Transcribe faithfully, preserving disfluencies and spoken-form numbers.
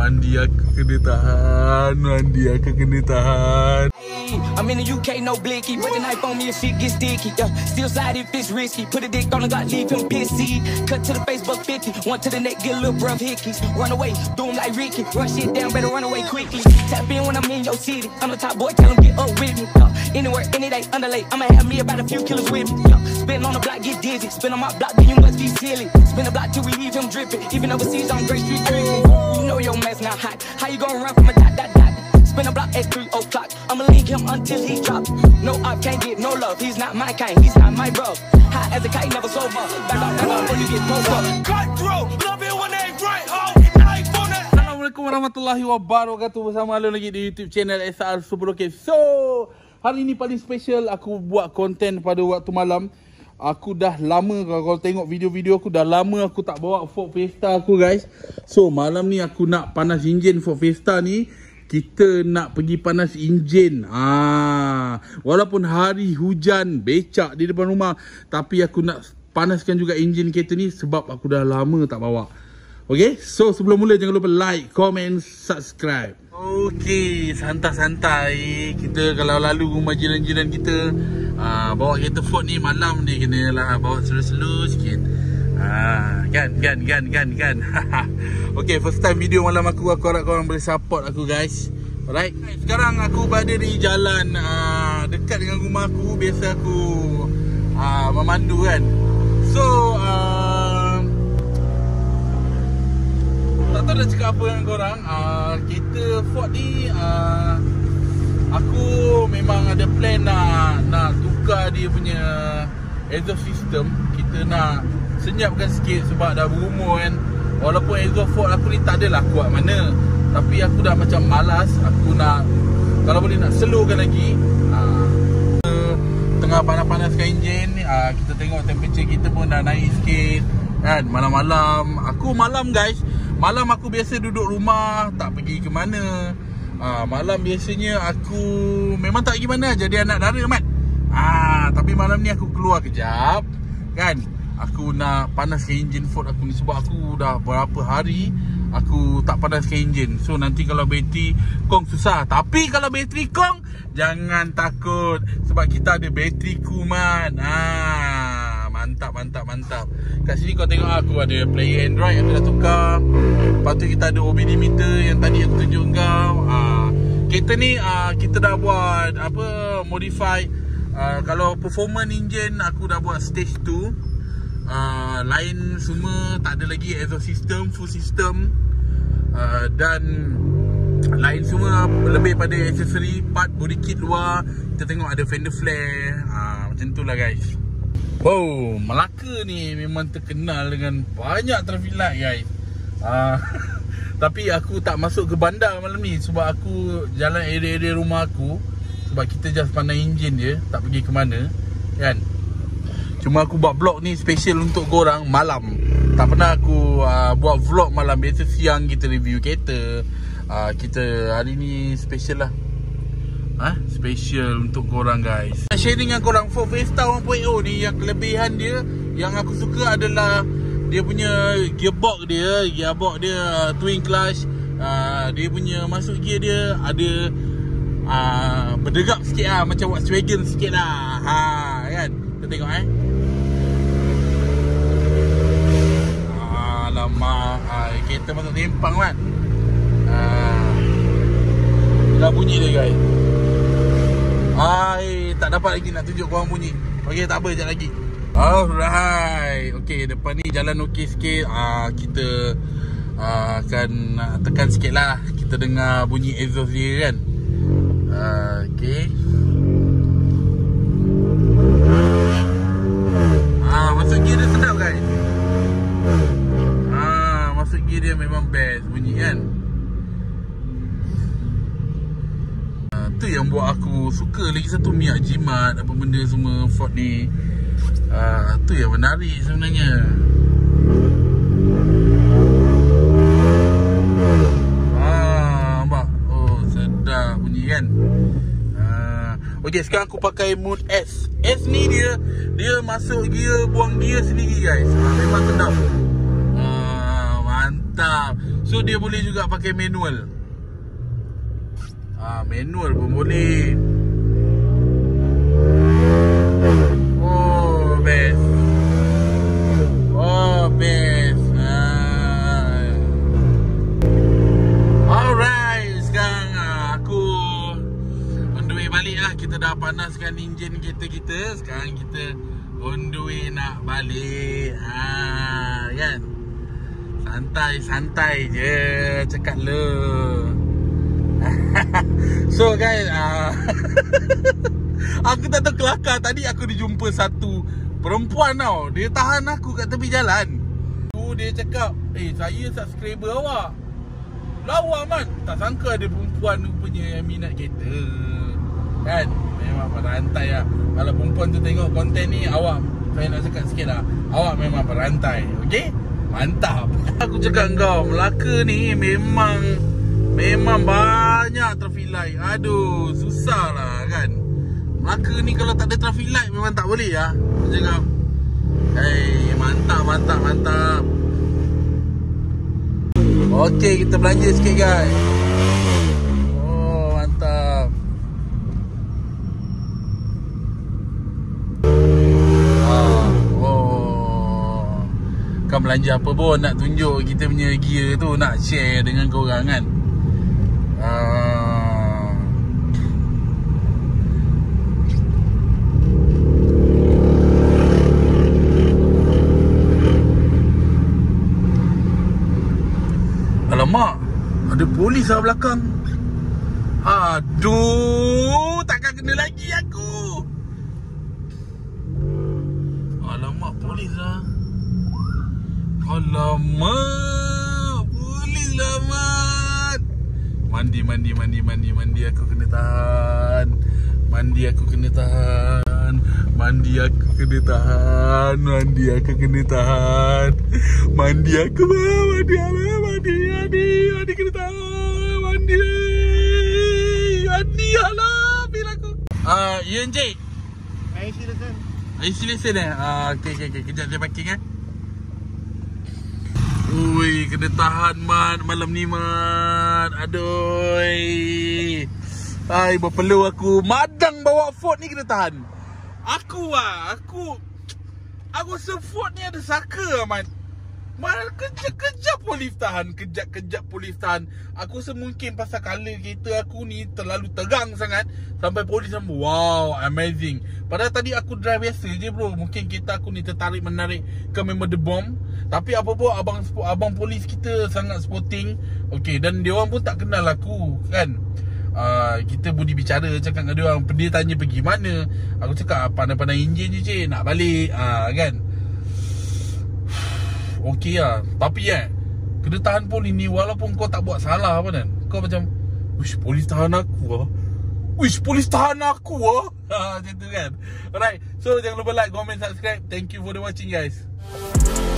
Mandi aku kena tahan, mandi aku kena tahan. I'm in the U K, no blicky. Put the knife on me if shit gets sticky. Yeah, still slide if it's risky. Put a dick on the God, leave him pissy. Cut to the Facebook fifty. One to the neck, get a little bruv hickeys. Run away, do him like Ricky. Run shit down, better run away quickly. Tap in when I'm in your city. I'm the top boy, tell him get up with me. Yeah, anywhere, any day, underlay. I'ma have me about a few killers with me. Yeah, spin on the block, get dizzy. Spin on my block, then you must be silly. Spin the block till we leave him dripping. Even overseas on Great Street drinking. You know your mess not hot. How you gonna run from a dot, dot, dot? Spin a block at three o'clock. I'ma link him until he drop. No up, can't get no love. He's not my kind, he's not my bro. High as a kite, never sober. Back up, back up, before you get pulled up. Cutthroat, love it when they right home. Assalamualaikum warahmatullahi wabarakatuh. Bersama Alun lagi di YouTube channel S R Super Rocket. So, hari ni paling special aku buat konten pada waktu malam. Aku dah lama, kalau tengok video-video aku, dah lama aku tak bawa Ford Fiesta aku guys. So, malam ni aku nak panas enjin Ford Fiesta ni. Kita nak pergi panas enjin. Ah, walaupun hari hujan, becak di depan rumah, tapi aku nak panaskan juga enjin kereta ni sebab aku dah lama tak bawa. Okay, so sebelum mula jangan lupa like, comment, subscribe. Okay, santai-santai. Kita kalau lalu rumah jiran-jiran kita, ah, bawa kereta Ford ni malam ni kena lah bawa slow-slow sikit. Ah, kan, kan, kan, kan, kan. Okay, first time video malam aku. Aku harap korang boleh support aku guys. Alright, sekarang aku berada di jalan uh, dekat dengan rumah aku. Biasa aku uh, memandu kan. So uh, tak tahu nak cakap apa dengan korang. uh, Kereta Ford ni uh, aku memang ada plan nak, nak tukar dia punya exhaust system. Kita nak senyapkan sikit sebab dah berumur kan. Walaupun exhaust Ford aku ni tak adalah kuat mana, tapi aku dah macam malas. Aku nak, kalau boleh nak slowkan lagi. uh, Tengah panas-panaskan enjin, uh, kita tengok temperature kita pun dah naik sikit kan. Malam-malam, aku malam guys, malam aku biasa duduk rumah, tak pergi ke mana. uh, Malam biasanya aku memang tak pergi mana, jadi anak dara mat. uh, Tapi malam ni aku keluar kejap kan. Aku nak panaskan enjin Ford aku ni sebab aku dah berapa hari aku tak panaskan enjin. So nanti kalau bateri kong susah. Tapi kalau bateri kong, jangan takut sebab kita ada bateri kuman. Ah, mantap, mantap, mantap. Kat sini kau tengok aku ada player Android aku dah tukar. Lepas tu kita ada O B D meter yang tadi aku tunjuk kau. Ah, kereta ni ah, kita dah buat apa, modify. Ah, kalau performance enjin aku dah buat stage two. Uh, lain semua tak ada lagi exhaust system, full system, uh, dan lain semua lebih pada aksesori, part body kit luar. Kita tengok ada fender flare, uh, macam tu lah guys. Wow, Melaka ni memang terkenal dengan banyak traffic light guys. uh, Tapi aku tak masuk ke bandar malam ni sebab aku jalan area-area rumah aku. Sebab kita just pandang enjin je, tak pergi ke mana kan. Cuma aku buat vlog ni special untuk korang malam. Tak pernah aku uh, buat vlog malam. Biasa siang kita review kereta. uh, Kita hari ni special lah. ha? Special untuk korang guys. Sharing dengan korang Ford Fiesta one point oh ni, yang kelebihan dia, yang aku suka adalah dia punya gearbox dia. Gearbox dia uh, twin clutch. uh, Dia punya masuk gear dia ada uh, berdegap sikit lah, macam Volkswagen sikit lah. ha, kan? Kita tengok eh. Alamak, ah, kereta masuk tempang kan. ah, Dah bunyi dia guys. Ay, tak dapat lagi nak tunjuk korang bunyi. Okay, tak apa, sekejap lagi. Alright. Okay, depan ni jalan okey sikit. ah, Kita ah, akan ah, tekan sikit lah. Kita dengar bunyi exhaust dia kan. ah, Okay. Ah, masuk gear dia sedap guys. Ah, masuk gear dia memang best bunyi kan. Ah, tu yang buat aku suka. Lagi satu miak jimat, apa benda semua Ford ni. Ah, tu yang menarik sebenarnya. Ah, nampak? Oh, sedap bunyi kan. Okay, sekarang aku pakai mode S. S ni dia Dia masuk gear, buang gear sendiri guys. ha, Memang sedap. ha, Mantap. So dia boleh juga pakai manual. Ah, manual pun boleh. Oh, best. Oh, best. Ah. Alright, sekarang aku on the way balik lah. Kita dah panaskan enjin kereta kita. Sekarang kita on the way nak balik. Ha, kan? Santai-santai je cakap le. So guys, uh, aku tak tahu kelakar. Tadi aku dijumpa satu perempuan tau. Dia tahan aku kat tepi jalan. Tu dia cakap, eh saya subscriber awak. Lawa man. Tak sangka ada perempuan punya yang minat kereta. Kan? Memang berantai lah. Kalau perempuan tu tengok konten ni, awak, saya nak cakap sikit lah, awak memang berantai. Okay? Mantap. Aku cakap kau, Melaka ni memang Memang banyak traffic light. Aduh, susah lah kan. Melaka ni kalau tak ada traffic light memang tak boleh lah. Aku cakap, hey, mantap, mantap, mantap. Okay, kita belanja sikit guys. Oh, mantap. Ah, oh. Kan belanja apa pun nak tunjuk kita punya gear tu, nak share dengan korang kan. Uh, Alamak, ada polis lah belakang. Aduh, takkan kena lagi aku. Alamak, polis lah. Alamak, polis lah mat. Mandi, mandi, mandi, mandi, mandi. Aku kena tahan. Mandi aku kena tahan. Mandi aku kena tahan. Mandi aku kena tahan. Mandi aku mandi, mandi, mandi, mandi, mandi kena tahan. Mandi, mandi, alah, bil aku. Ah, ya encik. I C lesen. I C lesen eh. Ah, okey, okey, okey. Kejap dia parking eh. Ui, kena tahan man malam ni man. Aduh. Hai, berpeluh aku. Madang bawa Ford ni kena tahan. Aku lah, aku Aku rasa Ford ni ada saka lah man. Man, kejap-kejap polis tahan. Kejap-kejap polis tahan. Aku rasa mungkin pasal colour kereta aku ni terlalu terang sangat sampai polis sampai, wow, amazing. Padahal tadi aku drive biasa je bro. Mungkin kereta aku ni tertarik menarik ke memang the bomb. Tapi apa pun abang abang polis kita sangat sporting. Okey, dan dia orang pun tak kenal aku kan. Uh, kita budi bicara cakap dengan dia orang. Dia tanya pergi mana. Aku cakap pandai-pandai enjin je cik, nak balik. uh, kan. Okey lah. Tapi eh, kena tahan polis ni walaupun kau tak buat salah apa kan. Kau macam, wish polis tahan aku lah. Wish polis tahan aku lah. Ha, macam tu kan. Alright, so jangan lupa like, comment, subscribe. Thank you for the watching guys.